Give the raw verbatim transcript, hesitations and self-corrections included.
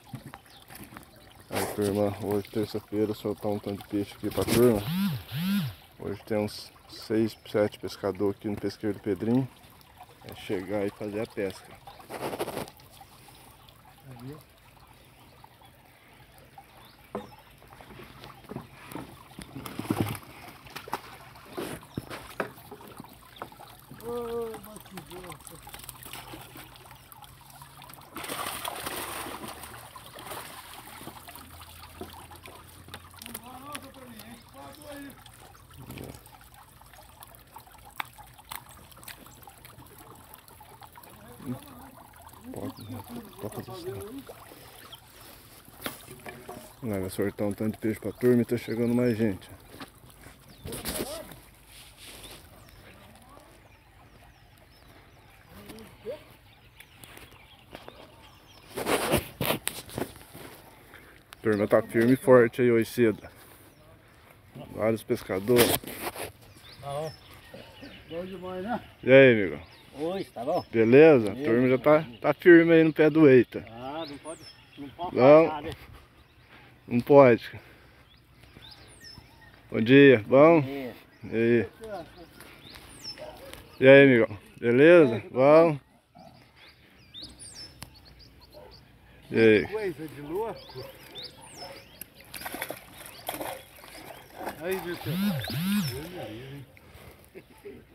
Aí, turma, hoje terça-feira, soltar um tanto de peixe aqui pra turma. Hoje tem uns seis, sete pescadores aqui no pesqueiro do Pedrinho. É chegar e fazer a pesca. Ô, mas que bosta. Não vai não, seu Pedrinho, a gente pagou aí. Pode, pode fazer isso. Vai sortar um tanto de peixe pra turma e tá chegando mais gente. A turma tá firme e forte aí hoje cedo. Vários pescadores. Bom. Bom demais, né? E aí, amigo? Oi, tá bom? Beleza? A turma já tá, tá firme aí no pé do eita. Ah, não pode, não pode Não. falar nada. Não pode. Bom dia, bom? É. E aí? E aí, amigão? Beleza? Bom? E aí? Coisa de louco. Aí, Vitor.